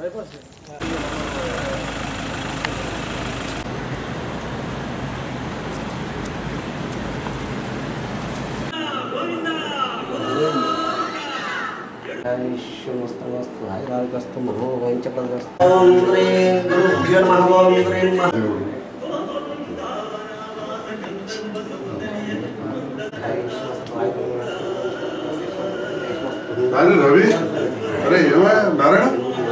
रवि अरे नारायण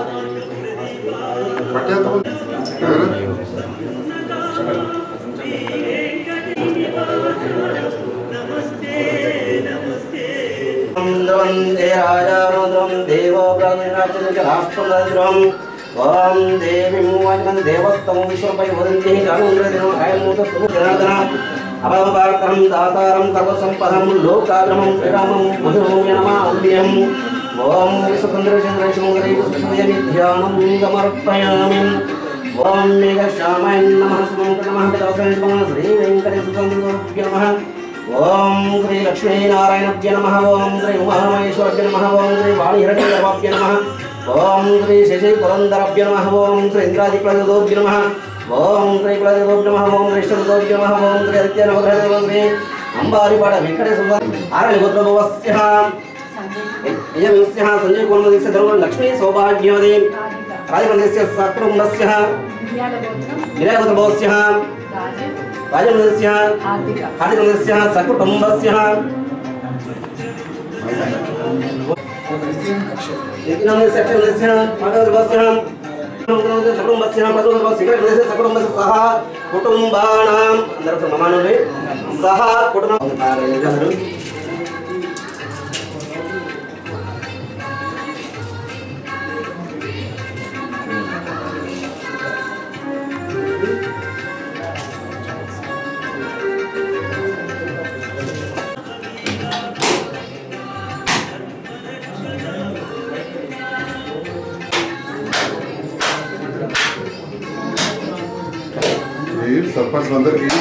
ओम देवी मूवन् देवस्तम विश्वपय वदन्ति जानुन्द्रदिनो आयमूत सुजनादना अभवपार्थं दातारं सर्वसंपदं लोकाग्रमं श्रीरामं मधुभूम्य नमाम्यहं ओम विश्वचन्द्रचन्द्रशङ्करैकस्मयमिध्यानं समर्पयामि ओम मेघश्यामाय नमः नमः पितासाय नमः श्रीवेङ्कटेश्वराय नमः ओम श्री लक्ष्मीनारायणाय नमः ओम श्री उमामहेश्वराय नमः ओम श्री वाणीहिरण्यगर्भाय नमः ओम श्री शशि पुरंदराभ्य नमः ओम श्री इंद्रादिप्रदोभ्य नमः ओम श्री प्रदोभ्य नमः ओम श्री श्रीष्ठदोभ्य नमः ओम श्री आदित्यनवग्रह श्री अंबारिपाड़ वेंकटेश्वर आरण्यगोत्रभवस्य यजमिस्य संजय कुलमदिस्य धर्म लक्ष्मी सौभाग्यवती राजमन्दिरस्य सकुटुम्बस्य विरागोत्रभवस्य राजमन्दिरस्य हार्दिकमन्दिरस्य सकुटुम्बस्य इतिनामे सेक्शनस्य मागवस्य सकुटुम्बस्य सिगरेटस्य सकुटुम्बस्य सह कुटुम्बानां अंदर ममानुवे सह कुटुंब सरपंच मंदिर की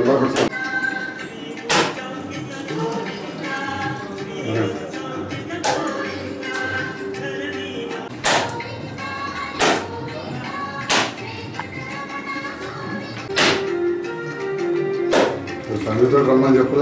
संगीत रमन చెప్పలేదు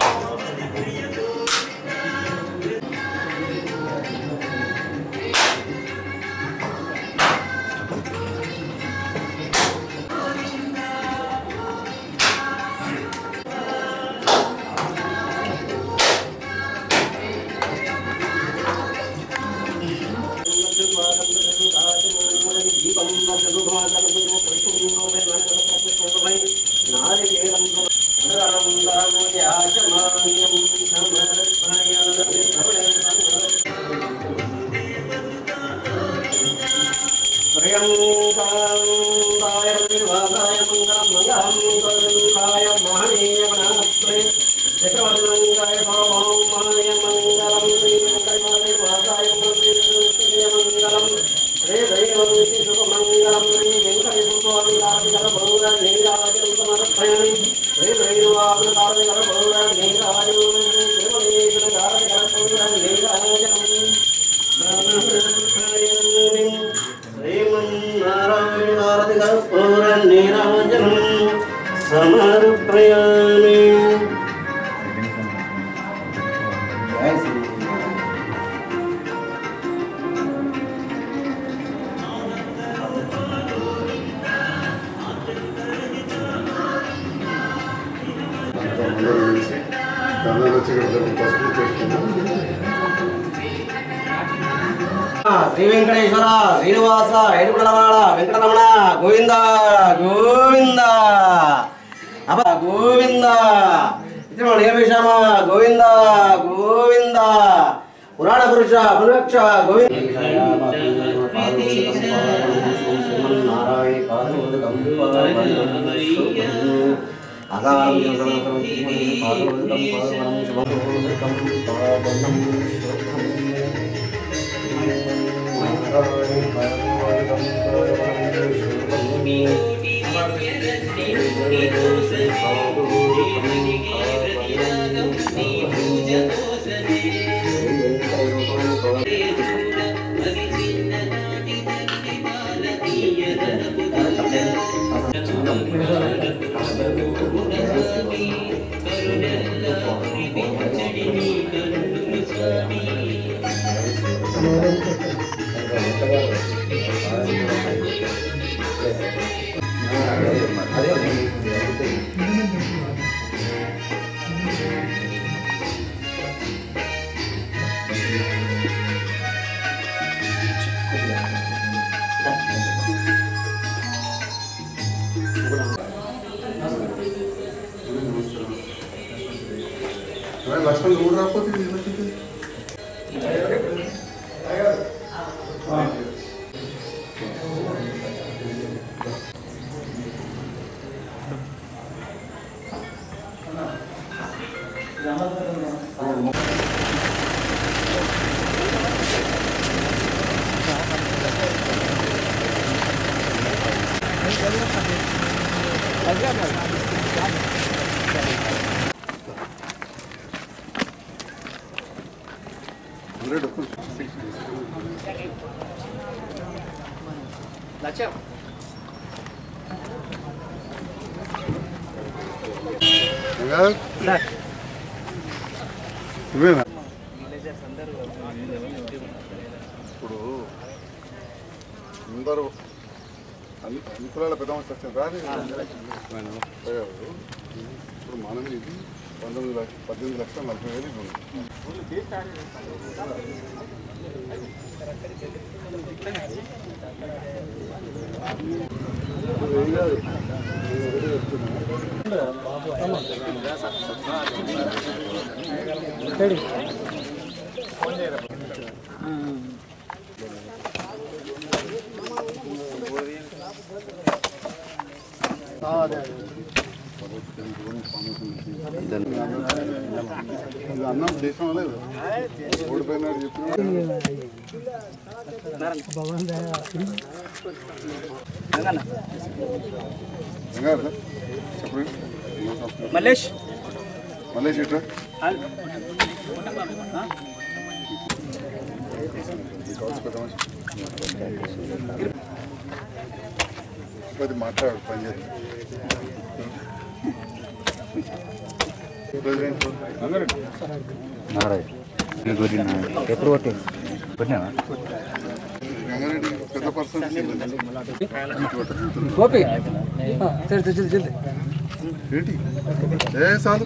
श्री वेंकटेश्वर श्रीनिवास एडुकुलवाड़ वेंकटरमण गोविंद गोविंद अब गोविंद निरपेशम गोविंद गोविंद पुराण पुरुष पुनरक्ष गोविंद లక్ష్మణ్ కూడా రాకపోతే ఇవేనా ఇప్పుడు అందరూ అన్ని కులాల పెద్ద మనిషి వచ్చారు రాదు. ఇప్పుడు మనం ఇది 18,40,000 ఉంది. అన్నం దేశం లేదు ఓడిపోయినాడు చెప్పి మల్లేష్ ఇట్లా అది మాట్లాడు పని చేసి ఎప్పుడు కొట్టి కొట్టినావా రంగారెడ్డి పెద్ద పర్సన్ ఏంటి ఏ చాలు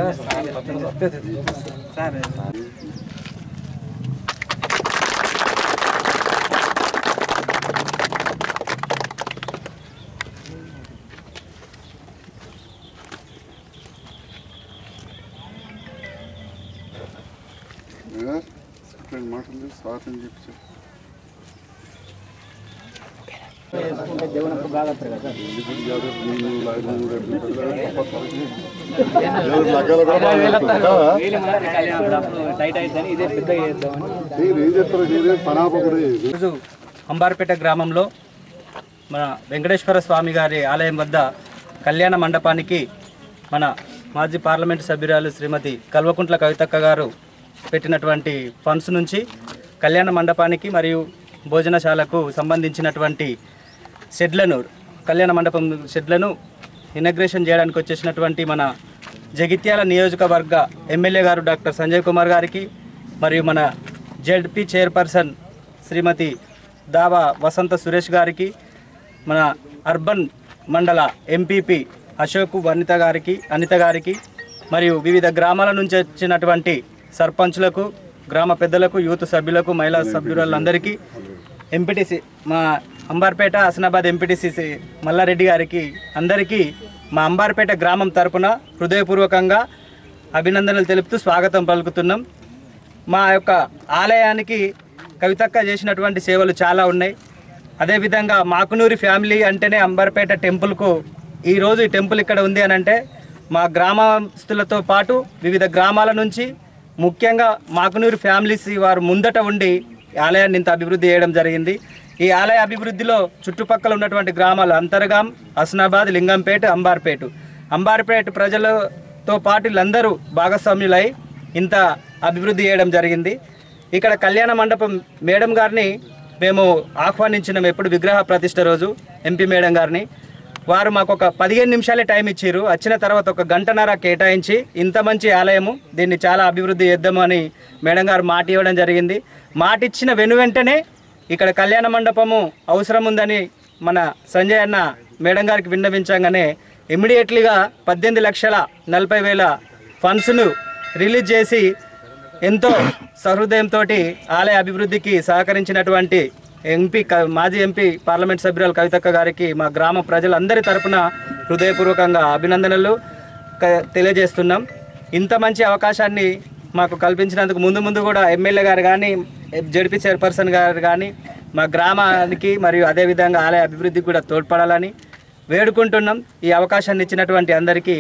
మాటలు స్వాతం చెప్పి అంబార్పేట గ్రామంలో మన వెంకటేశ్వర స్వామి గారి ఆలయం వద్ద కళ్యాణ మండపానికి మన మాజీ పార్లమెంటు సభ్యురాలు శ్రీమతి కల్వకుంట్ల కవితక్క గారు పెట్టినటువంటి ఫండ్స్ నుంచి కళ్యాణ మండపానికి మరియు భోజనశాలకు సంబంధించినటువంటి షెడ్లను కళ్యాణ మండపం షెడ్లను ఇనాగ్రేషన్ చేయడానికి వచ్చేసినటువంటి మన జగిత్యాల నియోజకవర్గ ఎమ్మెల్యే గారు డాక్టర్ సంజయ్ కుమార్ గారికి మరియు మన జెడ్పీ చైర్పర్సన్ శ్రీమతి దావా వసంత సురేష్ గారికి మన అర్బన్ మండల ఎంపీపీ అశోక్ అనిత గారికి మరియు వివిధ గ్రామాల నుంచి వచ్చినటువంటి సర్పంచులకు గ్రామ పెద్దలకు యూత్ సభ్యులకు మహిళా సభ్యులందరికీ ఎంపీటీసీ మా అంబార్పేట హసనాబాద్ ఎంపీటీసీ మల్లారెడ్డి గారికి అందరికీ మా అంబార్పేట గ్రామం తరపున హృదయపూర్వకంగా అభినందనలు తెలుపుతూ స్వాగతం పలుకుతున్నాం. మా యొక్క ఆలయానికి కవితక్క చేసినటువంటి సేవలు చాలా ఉన్నాయి. అదేవిధంగా మాకునూరి ఫ్యామిలీ అంటేనే అంబార్పేట టెంపుల్కు ఈరోజు ఈ టెంపుల్ ఇక్కడ ఉంది అని అంటే మా గ్రామస్తులతో పాటు వివిధ గ్రామాల నుంచి ముఖ్యంగా మాకునూరి ఫ్యామిలీస్ వారు ముందట ఉండి ఆలయాన్ని ఇంత అభివృద్ధి చేయడం జరిగింది. ఈ ఆలయ అభివృద్ధిలో చుట్టుపక్కల ఉన్నటువంటి గ్రామాలు అంతర్గాం, హసనాబాద్, లింగంపేట, అంబార్పేట ప్రజలతో పాటు వీళ్ళందరూ భాగస్వామ్యులై ఇంత అభివృద్ధి చేయడం జరిగింది. ఇక్కడ కళ్యాణ మండపం మేడం గారిని మేము ఆహ్వానించినాం ఎప్పుడు విగ్రహ ప్రతిష్ఠ రోజు ఎంపీ మేడం గారిని. వారు మాకు ఒక 15 నిమిషాలే టైం ఇచ్చారు. వచ్చిన తర్వాత ఒక గంటన్నర కేటాయించి ఇంత మంచి ఆలయము దీన్ని చాలా అభివృద్ధి చేద్దామని మేడం గారు మాట ఇవ్వడం జరిగింది. మాట ఇచ్చిన వెంటనే ఇక్కడ కళ్యాణ మండపము అవసరం ఉందని మన సంజయ్ అన్న మేడం గారికి విన్నవించగానే ఇమ్మీడియట్లీగా 18,40,000 ఫండ్స్ను రిలీజ్ చేసి ఎంతో సహృదయంతో ఆలయ అభివృద్ధికి సహకరించినటువంటి మాజీ ఎంపీ పార్లమెంట్ సభ్యురాలు కవితక్క గారికి మా గ్రామ ప్రజలందరి తరపున హృదయపూర్వకంగా అభినందనలు తెలియజేస్తున్నాం. ఇంత మంచి అవకాశాన్ని మాకు కల్పించినందుకు ముందు కూడా ఎమ్మెల్యే గారు కానీ జడ్పీ చైర్పర్సన్ గారు కానీ మా గ్రామానికి మరియు అదేవిధంగా ఆలయ అభివృద్ధికి కూడా తోడ్పడాలని వేడుకుంటున్నాం. ఈ అవకాశాన్ని ఇచ్చినటువంటి అందరికీ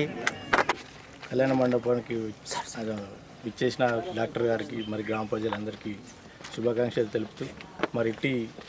కళ్యాణ మండపానికి ఇచ్చేసిన డాక్టర్ గారికి మరి గ్రామ ప్రజలందరికీ శుభాకాంక్షలు తెలుపుతూ మరి ఇట్టి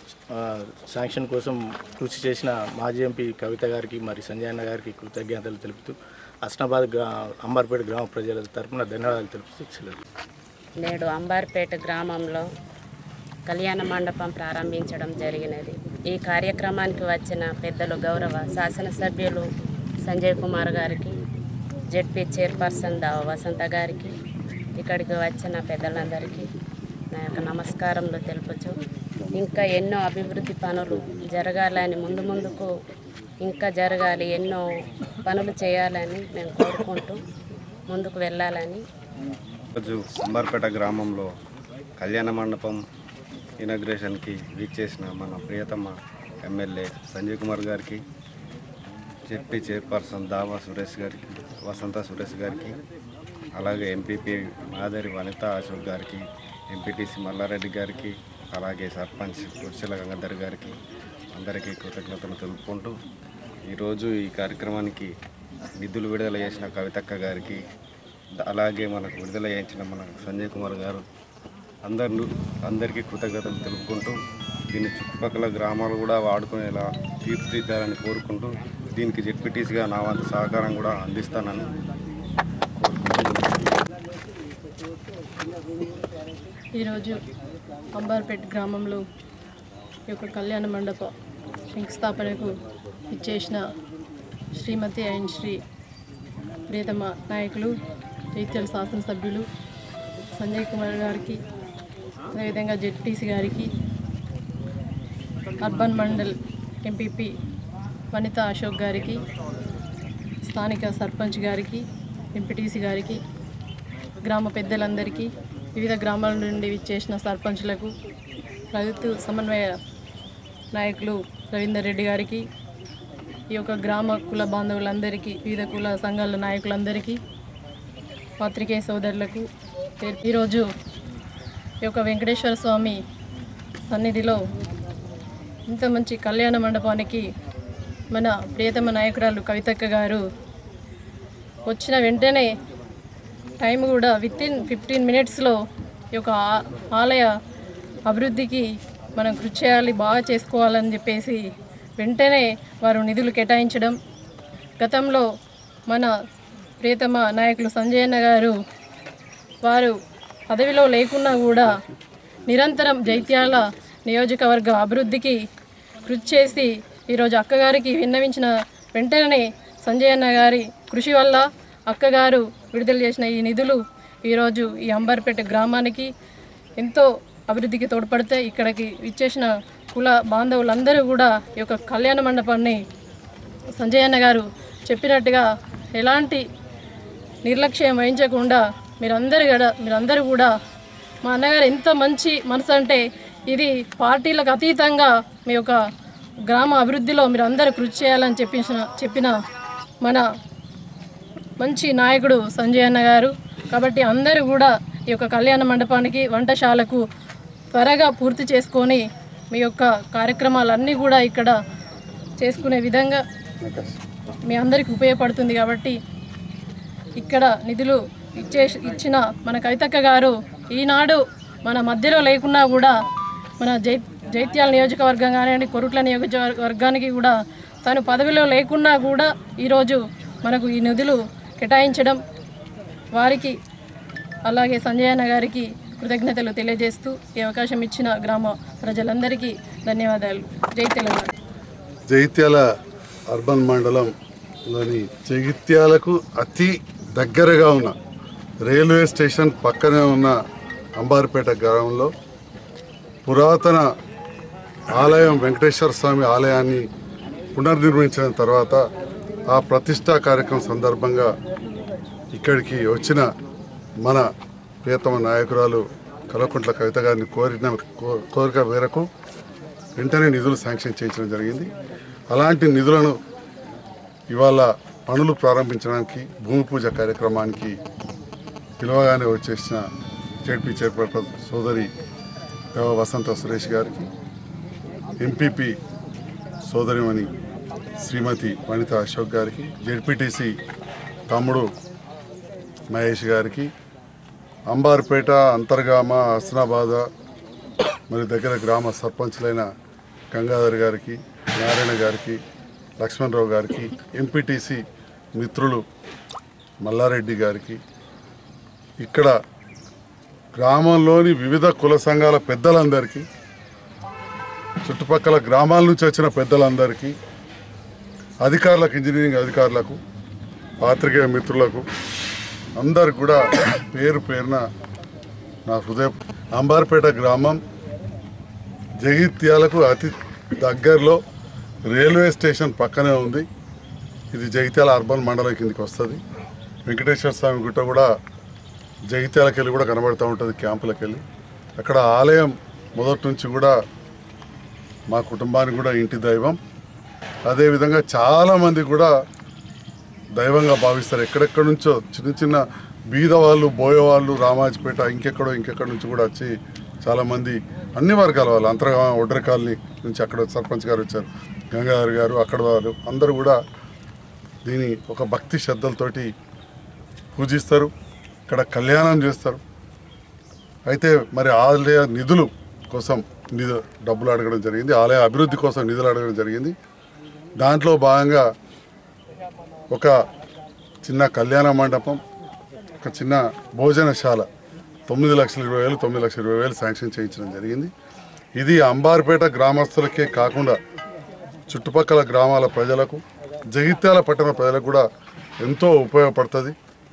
శాంక్షన్ కోసం కృషి చేసిన మాజీ ఎంపీ కవిత గారికి మరి సంజయ్ అన్న గారికి కృతజ్ఞతలు తెలుపుతూ హస్నాబాద్ అంబార్పేట గ్రామ ప్రజల తరపున ధన్యవాదాలు తెలుపుతూ నేడు అంబార్పేట గ్రామంలో కళ్యాణ మండపం ప్రారంభించడం జరిగినది. ఈ కార్యక్రమానికి వచ్చిన పెద్దలు గౌరవ శాసనసభ్యులు సంజయ్ కుమార్ గారికి, జెడ్పీ చైర్పర్సన్ వసంత గారికి, ఇక్కడికి వచ్చిన పెద్దలందరికీ నా యొక్క నమస్కారములు తెలుపుచు ఇంకా ఎన్నో అభివృద్ధి పనులు జరగాలని ముందుకు ఇంకా జరగాలి, ఎన్నో పనులు చేయాలని మేము కోరుకుంటూ ముందుకు వెళ్ళాలని. రోజు అంబార్పేట గ్రామంలో కళ్యాణ మండపం ఇనాగ్రేషన్కి విచ్చేసిన మన ప్రియతమ ఎమ్మెల్యే సంజయ్ కుమార్ గారికి, జెడ్పీ చైర్పర్సన్ దావా సురేష్ గారికి, వసంత సురేష్ గారికి, అలాగే ఎంపీపీ మాదరి వనిత అశోక్ గారికి, ఎంపీటీసీ మల్లారెడ్డి గారికి, అలాగే సర్పంచ్ కుర్చీల గంగాధర్ గారికి అందరికీ కృతజ్ఞతలు తెలుపుకుంటూ ఈరోజు ఈ కార్యక్రమానికి నిధులు విడుదల చేసిన కవితక్క గారికి, అలాగే మనకు విడుదల చేయించిన మన సంజయ్ కుమార్ గారు అందరికీ కృతజ్ఞతలు తెలుపుకుంటూ దీన్ని చుట్టుపక్కల గ్రామాలు కూడా వాడుకునేలా తీర్చిదిద్దాలని కోరుకుంటూ దీనికి జెడ్పీటీసీగా నా వంతు సహకారం కూడా అందిస్తానని ఈరోజు అంబార్పేట గ్రామంలో ఈ యొక్క కళ్యాణ మండప శంకుస్థాపనకు ఇచ్చేసిన శ్రీమతి అండ్ శ్రీ ప్రియతమ నాయకులు జైత్యాల శాసనసభ్యులు సంజయ్ కుమార్ గారికి, అదేవిధంగా జెడ్పీసీ గారికి, అర్బన్ మండల్ ఎంపీపీ వనిత అశోక్ గారికి, స్థానిక సర్పంచ్ గారికి, ఎంపీటీసీ గారికి, గ్రామ పెద్దలందరికీ, వివిధ గ్రామాల నుండి విచ్చేసిన సర్పంచ్లకు, రైతు సమన్వయ నాయకులు రవీందర్ రెడ్డి గారికి, ఈ యొక్క గ్రామ కుల బాంధవులందరికీ, వివిధ కుల సంఘాల నాయకులందరికీ, పాత్రికేయ సోదరులకు ఈరోజు ఈ యొక్క వెంకటేశ్వర స్వామి సన్నిధిలో ఇంత మంచి కళ్యాణ మండపానికి మన ప్రియతమ నాయకురాలు కవితక్క గారు వచ్చిన వెంటనే టైం కూడా వితిన్ 15 మినిట్స్లో ఈ యొక్క ఆలయ అభివృద్ధికి మనం కృషి చేయాలి, బాగా చేసుకోవాలని చెప్పేసి వెంటనే వారు నిధులు కేటాయించడం. గతంలో మన ప్రియతమ నాయకులు సంజయ్ అన్న గారు వారు పదవిలో లేకున్నా కూడా నిరంతరం జైత్యాల నియోజకవర్గ అభివృద్ధికి కృషి చేసి ఈరోజు అక్కగారికి విన్నవించిన వెంటనే సంజయ్ అన్న గారి కృషి వల్ల అక్కగారు విడుదల చేసిన ఈ నిధులు ఈరోజు ఈ అంబార్పేట గ్రామానికి ఎంతో అభివృద్ధికి తోడ్పడితే ఇక్కడికి ఇచ్చేసిన కుల బాంధవులందరూ కూడా ఈ యొక్క కళ్యాణ మండపాన్ని సంజయ్ అన్న గారు చెప్పినట్టుగా ఎలాంటి నిర్లక్ష్యం వహించకుండా మీరందరూ కూడా మా అన్నగారు ఎంత మంచి మనసు అంటే ఇది పార్టీలకు అతీతంగా మీ యొక్క గ్రామ అభివృద్ధిలో మీరు అందరూ కృషి చేయాలని చెప్పిన మన మంచి నాయకుడు సంజయ్ అన్న గారు. కాబట్టి అందరూ కూడా ఈ యొక్క కళ్యాణ మండపానికి వంటశాలకు త్వరగా పూర్తి చేసుకొని మీ యొక్క కార్యక్రమాలన్నీ కూడా ఇక్కడ చేసుకునే విధంగా మీ అందరికీ ఉపయోగపడుతుంది. కాబట్టి ఇక్కడ నిధులు ఇచ్చిన మన కవితక్క గారు ఈనాడు మన మధ్యలో లేకున్నా కూడా మన జైత్యాల నియోజకవర్గం కానివ్వండి, కొరుట్ల నియోజకవర్గానికి కూడా తను పదవిలో లేకున్నా కూడా ఈరోజు మనకు ఈ నిధులు కేటాయించడం వారికి అలాగే సంజయ్ అన్న గారికి కృతజ్ఞతలు తెలియజేస్తూ ఈ అవకాశం ఇచ్చిన గ్రామ ప్రజలందరికీ ధన్యవాదాలు. జై తెలంగాణ. జైత్యాల అర్బన్ మండలంలోని జగిత్యాలకు అతి దగ్గరగా ఉన్న రైల్వే స్టేషన్ పక్కనే ఉన్న అంబార్పేట గ్రామంలో పురాతన ఆలయం వెంకటేశ్వర స్వామి ఆలయాన్ని పునర్నిర్మించిన తర్వాత ఆ ప్రతిష్టా కార్యక్రమం సందర్భంగా ఇక్కడికి వచ్చిన మన ప్రియతమ నాయకురాలు కల్వకుంట్ల కవిత గారిని కోరిక మేరకు వెంటనే నిధులు శాంక్షన్ చేయించడం జరిగింది. అలాంటి నిధులను ఇవాళ పనులు ప్రారంభించడానికి భూమి పూజ కార్యక్రమానికి పిలవగానే వచ్చేసిన జెడ్పీ చైర్పర్సన్ సోదరి వసంత సురేష్ గారికి, ఎంపీపీ సోదరిమణి శ్రీమతి వనిత అశోక్ గారికి, జెడ్పీటీసీ తమ్ముడు మహేష్ గారికి, అంబార్పేట, అంతర్గామ, హస్నాబాద మరి దగ్గర గ్రామ సర్పంచ్లైన గంగాధర్ గారికి, నారాయణ గారికి, లక్ష్మణరావు గారికి, ఎంపీటీసీ మిత్రులు మల్లారెడ్డి గారికి, ఇక్కడ గ్రామంలోని వివిధ కుల సంఘాల పెద్దలందరికీ, చుట్టుపక్కల గ్రామాల నుంచి వచ్చిన పెద్దలందరికీ, అధికారులకు, ఇంజనీరింగ్ అధికారులకు, పాత్రికేయ మిత్రులకు అందరికి కూడా పేరు పేరున నా హృదయం. అంబార్పేట గ్రామం జగిత్యాలకు అతి దగ్గరలో రైల్వే స్టేషన్ పక్కనే ఉంది. ఇది జగిత్యాల అర్బన్ మండలం కిందకి వస్తుంది. వెంకటేశ్వర స్వామి గుట్ట కూడా జగిత్యాలకు వెళ్ళి కూడా కనబడుతూ ఉంటుంది, క్యాంపులకు వెళ్ళి. అక్కడ ఆలయం మొదటి నుంచి కూడా మా కుటుంబానికి కూడా ఇంటి దైవం. అదేవిధంగా చాలామంది కూడా దైవంగా భావిస్తారు. ఎక్కడెక్కడి నుంచో చిన్న చిన్న బీద వాళ్ళు, బోయేవాళ్ళు, రామాజపేట ఇంకెక్కడి నుంచి కూడా వచ్చి చాలామంది అన్ని వర్గాల వాళ్ళు, అంతర్గామ ఒడ్ర కాలనీ నుంచి అక్కడ సర్పంచ్ గారు వచ్చారు, గంగాధర్ గారు, అక్కడ వాళ్ళు అందరూ కూడా దీని ఒక భక్తి శ్రద్ధలతోటి పూజిస్తారు. ఇక్కడ కళ్యాణం చేస్తారు. అయితే మరి ఆలయ నిధులు కోసం డబ్బులు అడగడం జరిగింది, ఆలయ అభివృద్ధి కోసం నిధులు అడగడం జరిగింది. దాంట్లో భాగంగా ఒక చిన్న కళ్యాణ మండపం, ఒక చిన్న భోజనశాల 9,20,000 9,20,000 శాంక్షన్ చేయించడం జరిగింది. ఇది అంబార్పేట గ్రామస్తులకే కాకుండా చుట్టుపక్కల గ్రామాల ప్రజలకు, జగిత్యాల పట్టణ ప్రజలకు కూడా ఎంతో ఉపయోగపడుతుంది.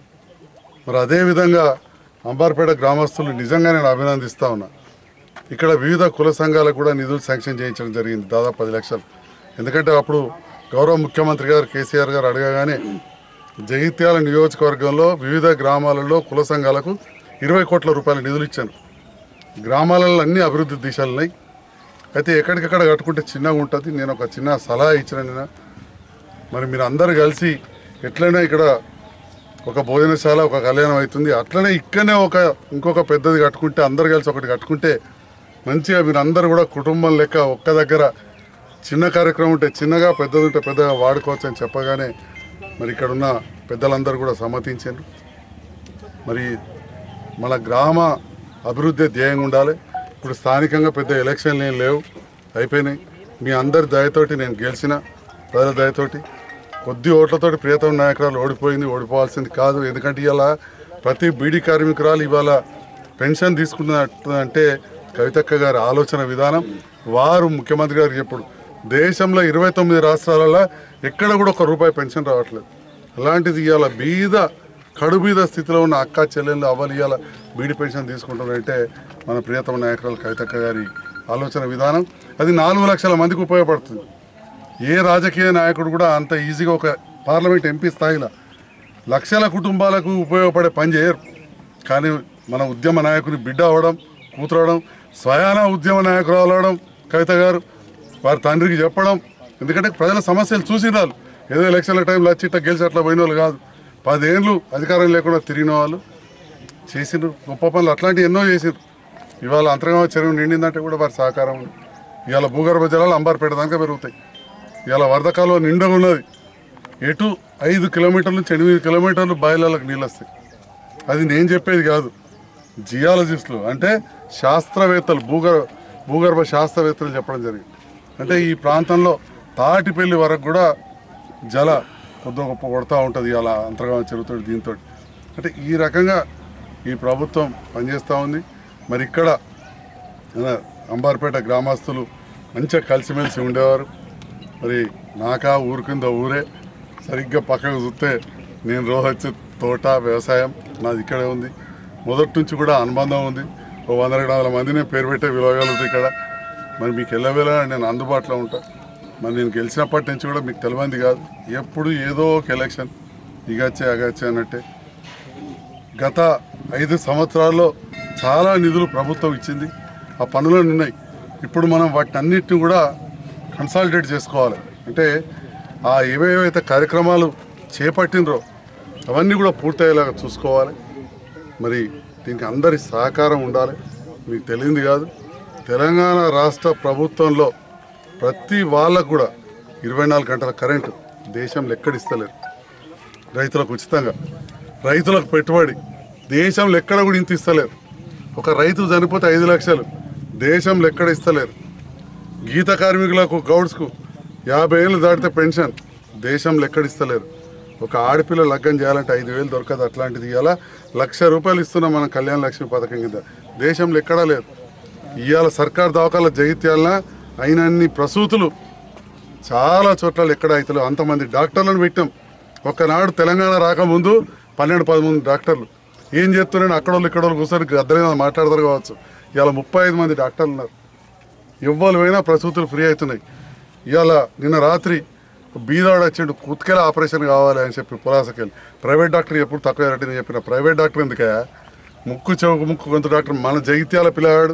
మరి అదేవిధంగా అంబార్పేట గ్రామస్తులు నిజంగా నేను అభినందిస్తూ ఉన్నా. ఇక్కడ వివిధ కుల సంఘాలకు కూడా నిధులు శాంక్షన్ చేయించడం జరిగింది, దాదాపు 10 లక్షలు. ఎందుకంటే అప్పుడు గౌరవ ముఖ్యమంత్రి గారు కేసీఆర్ గారు అడగగానే జగిత్యాల నియోజకవర్గంలో వివిధ గ్రామాలలో కుల సంఘాలకు 20 కోట్ల రూపాయల నిధులు ఇచ్చాను. గ్రామాలలో అన్ని అభివృద్ధి దిశలు ఉన్నాయి. అయితే ఎక్కడికక్కడ కట్టుకుంటే చిన్నగా ఉంటుంది. నేను ఒక చిన్న సలహా ఇచ్చిన, మరి మీరు అందరు కలిసి ఎట్లయినా ఇక్కడ ఒక భోజనశాల, ఒక కళ్యాణం అవుతుంది, అట్లనే ఇక్కడనే ఇంకొక పెద్దది కట్టుకుంటే, అందరు కలిసి ఒకటి కట్టుకుంటే మంచిగా మీరు అందరు కూడా కుటుంబం లెక్క ఒక్క దగ్గర చిన్న కార్యక్రమం ఉంటే చిన్నగా, పెద్దది ఉంటే పెద్దగా వాడుకోవచ్చు అని చెప్పగానే మరి ఇక్కడ ఉన్న పెద్దలందరూ కూడా సమ్మతించారు. మరి మన గ్రామ అభివృద్ధి ధ్యేయంగా ఉండాలి. ఇప్పుడు స్థానికంగా పెద్ద ఎలక్షన్లు ఏం లేవు, అయిపోయినాయి. మీ అందరి దయతోటి నేను గెలిచిన, ప్రజల దయతోటి కొద్ది ఓట్లతోటి ప్రియతమ నాయకురాలు ఓడిపోవాల్సింది కాదు. ఎందుకంటే ఇవాళ ప్రతి బీడీ కార్మికురాలు ఇవాళ పెన్షన్ తీసుకున్నట్టు కవితక్క గారి ఆలోచన విధానం. వారు ముఖ్యమంత్రి గారికి చెప్పుడు దేశంలో 29 రాష్ట్రాలలో ఎక్కడ కూడా ₹1 పెన్షన్ రావట్లేదు. అలాంటిది ఇవాళ కడుబీద స్థితిలో ఉన్న అక్క చెల్లెళ్ళు అవ్వాలి ఇవాళ బీడీ పెన్షన్ తీసుకుంటారంటే మన ప్రియతమ నాయకురాలు కవితక్క గారి ఆలోచన విధానం. అది 4 లక్షల మందికి ఉపయోగపడుతుంది. ఏ రాజకీయ నాయకుడు కూడా అంత ఈజీగా ఒక పార్లమెంట్ ఎంపీ స్థాయిలో లక్షల కుటుంబాలకు ఉపయోగపడే పని చేయరు. కానీ మన ఉద్యమ నాయకుని బిడ్డ అవ్వడం, కూతురవడం, స్వయాన ఉద్యమ నాయకులు అవ్వడం కవిత గారు వారి తండ్రికి చెప్పడం. ఎందుకంటే ప్రజల సమస్యలు చూసినారు. ఏదో ఎలక్షన్ల టైంలో వచ్చి ఇట్లా గెలిచి అట్లా పోయిన వాళ్ళు కాదు. 10 ఏళ్ళు అధికారం లేకుండా తిరిగిన వాళ్ళు చేసిండ్రు గొప్ప పనులు, అట్లాంటివి ఎన్నో చేసిండ్రు. ఇవాళ అంతర్గామ చెరువు నిండిందంటే కూడా వారి సహకారం ఉంది. ఇవాళ భూగర్భ జలాలు అంబార్పేట దాకా పెరుగుతాయి. ఇవాళ వరదకాలం నిండుగా ఉన్నది. ఎటు 5 కిలోమీటర్ల నుంచి 8 కిలోమీటర్లు బాయిలలకు నీళ్ళు వస్తాయి. అది నేను చెప్పేది కాదు, జియాలజిస్టులు అంటే శాస్త్రవేత్తలు, భూగర్భ శాస్త్రవేత్తలు చెప్పడం జరిగింది. అంటే ఈ ప్రాంతంలో తాటిపల్లి వరకు కూడా కొద్ది గొప్ప కొడతా ఉంటుంది ఇలా అంతర్గామ చెరువుతో దీంతో. అంటే ఈ రకంగా ఈ ప్రభుత్వం పనిచేస్తూ ఉంది. మరి ఇక్కడ అంబార్పేట గ్రామస్తులు మంచిగా కలిసిమెలిసి ఉండేవారు. మరి నాకా ఊరు కింద ఊరే. సరిగ్గా పక్కకు చూస్తే నేను రోజు వచ్చే తోట వ్యవసాయం నాది ఇక్కడే ఉంది. మొదటి నుంచి కూడా అనుబంధం ఉంది. 100-200 మంది నేను పేరు పెట్టే విలువగలుగుతాయి ఇక్కడ. మరి మీకు ఎల్లవేళ నేను అందుబాటులో ఉంటా. మరి నేను గెలిచినప్పటి నుంచి కూడా మీకు తెలియంది కాదు, ఎప్పుడు ఏదో ఒక ఎలక్షన్ ఇగచ్చే అగచ్చే అన్నట్టే. గత 5 సంవత్సరాల్లో చాలా నిధులు ప్రభుత్వం ఇచ్చింది, ఆ పనులు ఉన్నాయి. ఇప్పుడు మనం వాటిని అన్నిటిని కూడా కన్సాలిడేట్ చేసుకోవాలి. అంటే ఆ ఏవేవైతే కార్యక్రమాలు చేపట్టినరో అవన్నీ కూడా పూర్తయ్యేలాగా చూసుకోవాలి. మరి దీనికి అందరి సహకారం ఉండాలి. మీకు తెలియంది కాదు, తెలంగాణ రాష్ట్ర ప్రభుత్వంలో ప్రతి వాళ్ళకు కూడా 24 గంటల కరెంటు దేశంలో ఎక్కడిస్తలేరు. రైతులకు ఉచితంగా, రైతులకు పెట్టుబడి దేశంలో ఎక్కడ కూడా ఇంత ఇస్తలేరు. ఒక రైతు చనిపోతే 5 లక్షలు దేశంలో ఎక్కడ ఇస్తలేరు. గీత కార్మికులకు గౌడ్స్కు 50 ఏళ్ళు దాటితే పెన్షన్ దేశంలో ఎక్కడ ఇస్తలేరు. ఒక ఆడపిల్ల లగ్గం చేయాలంటే 5,000 దొరకదు. అట్లాంటిది ఇవాళ ₹1,00,000 ఇస్తున్నాం మనం కళ్యాణ లక్ష్మి పథకం కింద. దేశంలో ఎక్కడా లేదు. ఇవాళ సర్కారు దవాఖాల జగిత్యాలన అయినన్ని ప్రసూతులు చాలా చోట్ల ఎక్కడ అవుతలేవు. అంతమంది డాక్టర్లను పెట్టాం. ఒక్కనాడు తెలంగాణ రాకముందు 12-13 డాక్టర్లు ఏం చేస్తున్నారని అక్కడోళ్ళు ఇక్కడోళ్ళు కూర్చొని గద్దరైనా మాట్లాడతారు కావచ్చు. ఇవాళ 35 మంది డాక్టర్లు ఉన్నారు. ఎవ్వరైనా ప్రసూతులు ఫ్రీ అవుతున్నాయి. ఇవాళ నిన్న రాత్రి బీదాడు వచ్చిండు, కుత్కెల ఆపరేషన్ కావాలి అని చెప్పి పులాసకెళ్ళి ప్రైవేట్ డాక్టర్ ఎప్పుడు తక్కువ రేటని చెప్పిన ప్రైవేట్ డాక్టర్ ఎందుకయా, ముక్కు చెవుకు ముక్కు గొంతు డాక్టర్ మన జగిత్యాల పిల్లగాడు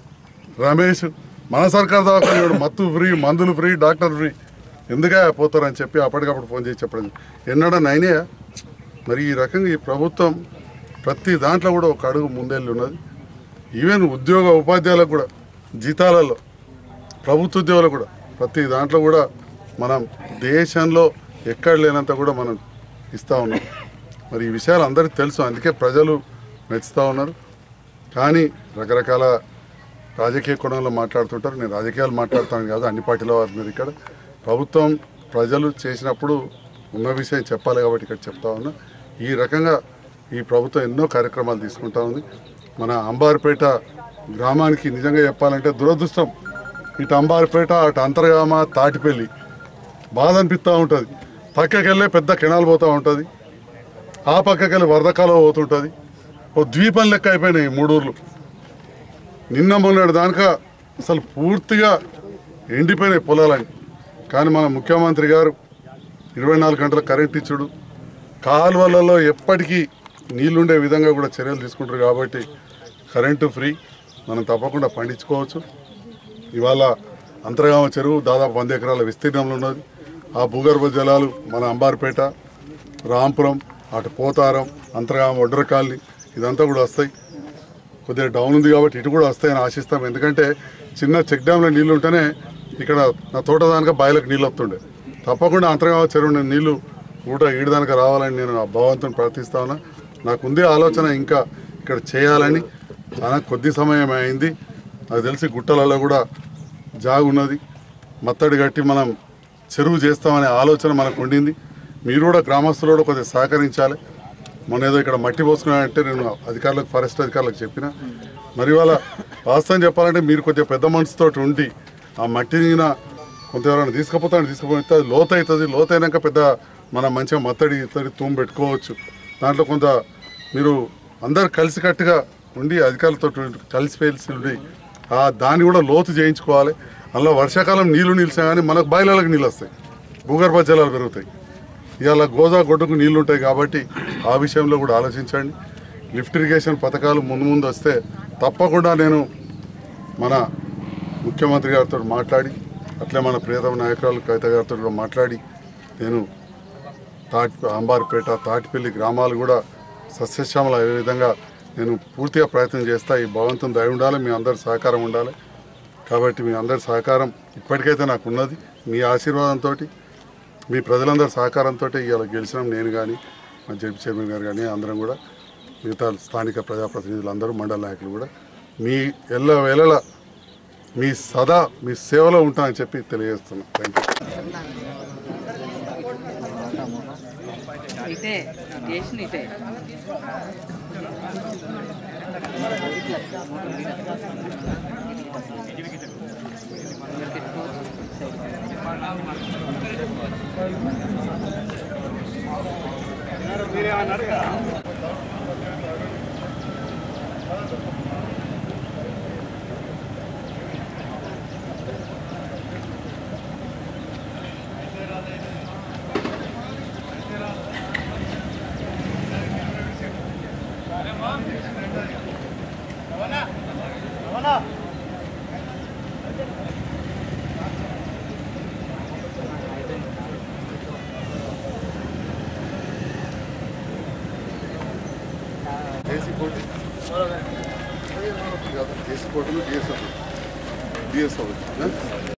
రమేష్, మన సర్కారు దవాఖాన మత్తు ఫ్రీ, మందులు ఫ్రీ, డాక్టర్ ఫ్రీ, ఎందుకయా పోతారని చెప్పి అప్పటికప్పుడు ఫోన్ చేసి చెప్పడం ఎన్నడన్నా అయినాయా? మరి ఈ రకంగా ఈ ప్రభుత్వం ప్రతి దాంట్లో కూడా ఒక అడుగు ముందెళ్ళి ఉన్నది. ఈవెన్ ఉద్యోగ ఉపాధ్యాయులకు కూడా జీతాలలో, ప్రభుత్వ ఉద్యోగులకు కూడా ప్రతి దాంట్లో కూడా మనం దేశంలో ఎక్కడ లేనంత కూడా మనం ఇస్తూ ఉన్నాం. మరి ఈ విషయాలు అందరికీ తెలుసు, అందుకే ప్రజలు మెచ్చుతూ ఉన్నారు. కానీ రకరకాల రాజకీయ కోణంలో మాట్లాడుతుంటారు. నేను రాజకీయాలు మాట్లాడుతాను కాదు, అన్ని పార్టీల వారి మీద ఇక్కడ ప్రభుత్వం ప్రజలు చేసినప్పుడు ఉన్న విషయం చెప్పాలి కాబట్టి ఇక్కడ చెప్తా ఉన్నా. ఈ రకంగా ఈ ప్రభుత్వం ఎన్నో కార్యక్రమాలు తీసుకుంటా ఉంది. మన అంబార్పేట గ్రామానికి నిజంగా చెప్పాలంటే దురదృష్టం, ఇటు అంబార్పేట అటు అంతర్గామ తాటిపల్లి బాధ అనిపిస్తూ ఉంటుంది. పక్కకెళ్ళే పెద్ద కెనాల్ పోతూ ఉంటుంది, ఆ పక్కకెళ్ళి వరదకాలం పోతుంటుంది. ఓ ద్వీపం లెక్క అయిపోయినాయి 3 ఊర్లు. నిన్న మొన్నటి దానిక అసలు పూర్తిగా ఎండిపోయినాయి పొలాలని. కానీ మన ముఖ్యమంత్రి గారు 24 గంటల కరెంట్ ఇచ్చుడు, కాలువలలో ఎప్పటికీ నీళ్లుండే విధంగా కూడా చర్యలు తీసుకుంటారు. కాబట్టి కరెంటు ఫ్రీ, మనం తప్పకుండా పండించుకోవచ్చు. ఇవాళ అంతర్గామ చెరువు దాదాపు 100 ఎకరాల విస్తీర్ణంలో ఉన్నది. ఆ భూగర్భ జలాలు మన అంబార్పేట, రాంపురం, అటు పోతారం, అంతర్గామ ఒడ్డర కాలనీ ఇదంతా కూడా వస్తాయి. కొద్దిగా డౌన్ ఉంది కాబట్టి ఇటు కూడా వస్తాయని ఆశిస్తాం. ఎందుకంటే చిన్న చెక్ డ్యాంలో నీళ్ళు ఉంటేనే ఇక్కడ నా తోట దానిక బాయిలకు నీళ్ళు వస్తుండే. తప్పకుండా అంతర్గామ చెరువు నీళ్ళు కూడా ఈడదానిక రావాలని నేను ఆ భగవంతుని ప్రార్థిస్తా ఉన్నా. నాకు ఉందే ఆలోచన ఇంకా ఇక్కడ చేయాలని. చాలా కొద్ది సమయం అయింది, నాకు తెలిసి గుట్టలలో కూడా జాగున్నది, మత్తడి కట్టి మనం చెరువు చేస్తామనే ఆలోచన మనకు ఉండింది. మీరు కూడా గ్రామస్తులు కూడా కొద్దిగా సహకరించాలి. మొన్న ఏదో ఇక్కడ మట్టి పోసుకున్నానంటే నేను అధికారులకు, ఫారెస్ట్ అధికారులకు చెప్పిన. మరి వాళ్ళ వాస్తవం చెప్పాలంటే మీరు కొద్దిగా పెద్ద మనసుతో ఉండి ఆ మట్టిని కొంత ఎవరైనా తీసుకుపోతే అది లోతు అవుతుంది. లోతు అయినాక పెద్ద మనం మంచిగా మత్తడి తూము పెట్టుకోవచ్చు. దాంట్లో కొంత మీరు అందరు కలిసికట్టుగా ఉండి అధికారులతో కలిసిపోయి ఉండి దాన్ని కూడా లోతు చేయించుకోవాలి. అందులో వర్షాకాలం నీళ్లు నిలిచినా కానీ మనకు బాయిలలకు నీళ్ళు వస్తాయి, భూగర్భ జలాలు పెరుగుతాయి. ఇవాళ గోదా గొడ్డుకు నీళ్లు ఉంటాయి కాబట్టి ఆ విషయంలో కూడా ఆలోచించండి. లిఫ్ట్ ఇరిగేషన్ పథకాలు ముందు వస్తే తప్పకుండా నేను మన ముఖ్యమంత్రి గారితో మాట్లాడి, అట్లే మన ప్రియతమ నాయకురాలు కవిత గారితో కూడా మాట్లాడి నేను అంబార్పేట, తాటిపల్లి గ్రామాలు కూడా సస్యశ్యామలు అయ్యే విధంగా నేను పూర్తిగా ప్రయత్నం చేస్తా. ఈ భగవంతుని దయ ఉండాలి, మీ అందరి సహకారం ఉండాలి. కాబట్టి మీ అందరి సహకారం ఇప్పటికైతే నాకు ఉన్నది. మీ ఆశీర్వాదంతో, మీ ప్రజలందరి సహకారంతో ఇవాళ గెలిచినాం. నేను కానీ మా జడ్పీ చైర్మన్ గారు కానీ అందరం కూడా, మిగతా స్థానిక ప్రజాప్రతినిధులు అందరూ, మండల నాయకులు కూడా మీ ఎల్లవేళలా మీ సదా మీ సేవలో ఉంటానని చెప్పి తెలియజేస్తున్నాను. Thank you. జేసీ కోర్టులో డిఎస్